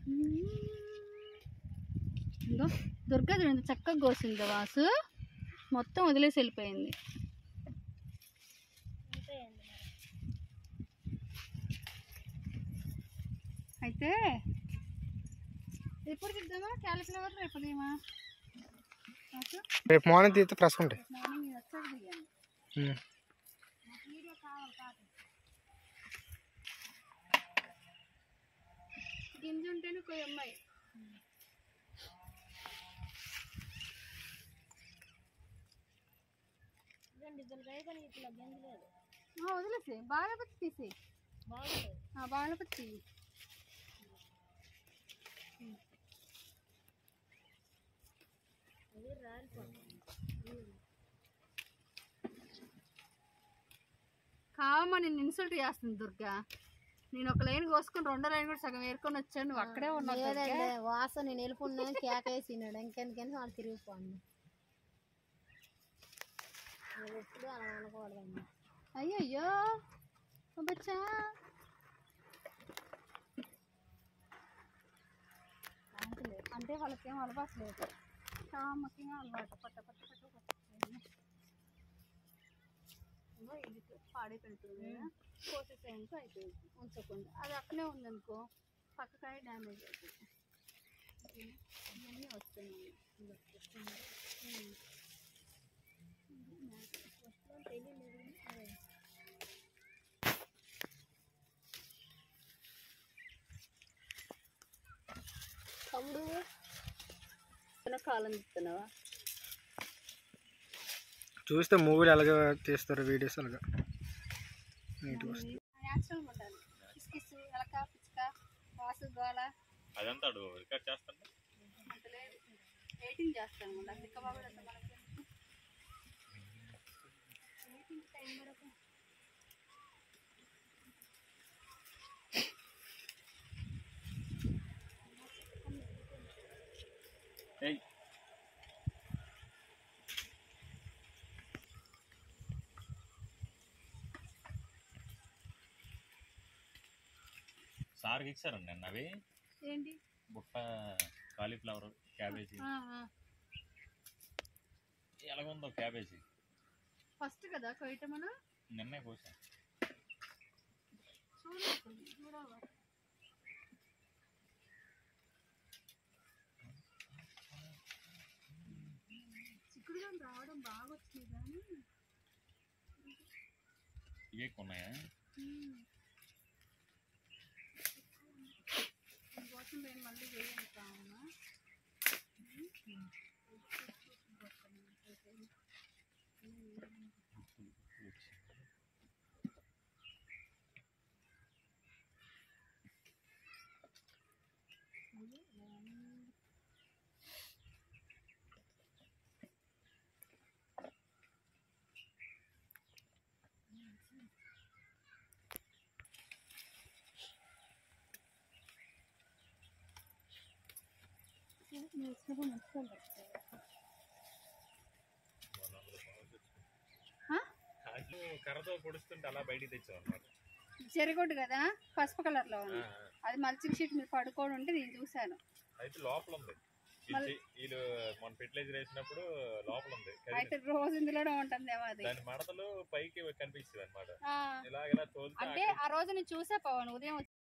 ఇంకో దుర్గా చూడండి చక్కగా కోసింది వాసు, మొత్తం వదిలేసి వెళ్ళిపోయింది. అయితే ఎప్పుడు తిద్దామా క్యాలీఫ్లవర్? రేపు ఉదయమా? రేపు మార్నింగ్ తీస్తే ఫ్రెష్ ఉంటాయి. మార్నింగ్ వచ్చాక తీయాలి. వీడియో కావాలి కాదు, గింజ ఉంటేనే కొయ్యమ్మాయి. వదిలేసి బాగా పచ్చి తీసి, బాగా పచ్చి కావమ్మా. నేను ఇన్సల్ట్ చేస్తుంది దుర్గా. నేను ఒక లైన్ కోసుకుని రెండో లైన్ కూడా సగం ఏరుకొని వచ్చాను, నువ్వు అక్కడే ఉన్నావు. వాసన నేను వెళ్ళిపోయినా కేకేసినాడు, ఇంకెందుకని వాళ్ళు తిరిగిపోండి. ఎప్పుడు అలా అనుకోవడదండి. అయ్యయ్యో బచ్చా, అంటే వాళ్ళకేం అలవాటు లేదు, కామకేమో అలవాటు. పట్ట పట్ట పట్ట ఇది పాడే పెడుతుంది కదా, కోసేసేందుకు అయిపోయింది. ఉంచకుండా అది అక్కడే ఉందనుకో పక్కకాయ డ్యామేజ్ అవుతుంది. ఇవన్నీ వస్తున్నాయి. తమ్ముడు కాలం ఇస్తున్నావా? చూస్తే మూవీలు ఎలాగ తీస్తారు, వీడియోస్ అలాగా న్యాచురల్గా ఉండాలి. కిస్కిస్, ఎలక, పిచ్చుక, వాసు, గోళ అదంతా రికార్డ్ చేస్తాను. అంత లేదు, ఎడిటింగ్ చేస్తాను. అందుకే బాబు మనకి ఎడిటింగ్ టైం వరకు సార్కి ఇచ్చారండి అన్న అవి ఏంటి బుట్ట కాలీఫ్లవర్ క్యాబేజీ. ఎలాగుందో క్యాబేజీ? ఫస్ట్ కదా కొయ్యటం, మనం నిన్నే కోసా. చూడవా చిక్కుడుగా రావడం బాగా వచ్చింది కానీ ఇవే కొన్నాయా? కోసం నేను మళ్ళీ వేయండి కావునా. కర్రతో పొడుస్తుంటే అలా బయటికి తెచ్చావు అన్నమాట. చెరగొట్టు కదా, పసుపు కలర్ లో ఉంది. అది మల్చింగ్ షీట్ మీద పడుకోవడం ఉంటే నేను చూసాను. అయితే లోపల ఉంది. వీళ్ళు మన ఫెర్టిలైజర్ వేసినప్పుడు లోపల ఉంది. అయితే రోజు ఇందులోనే ఉంటుందేమో అది. దాని మడతలు పైకి కనిపిస్తుంది అనమాట. అంటే ఆ రోజు నేను చూసా పవన్ ఉదయం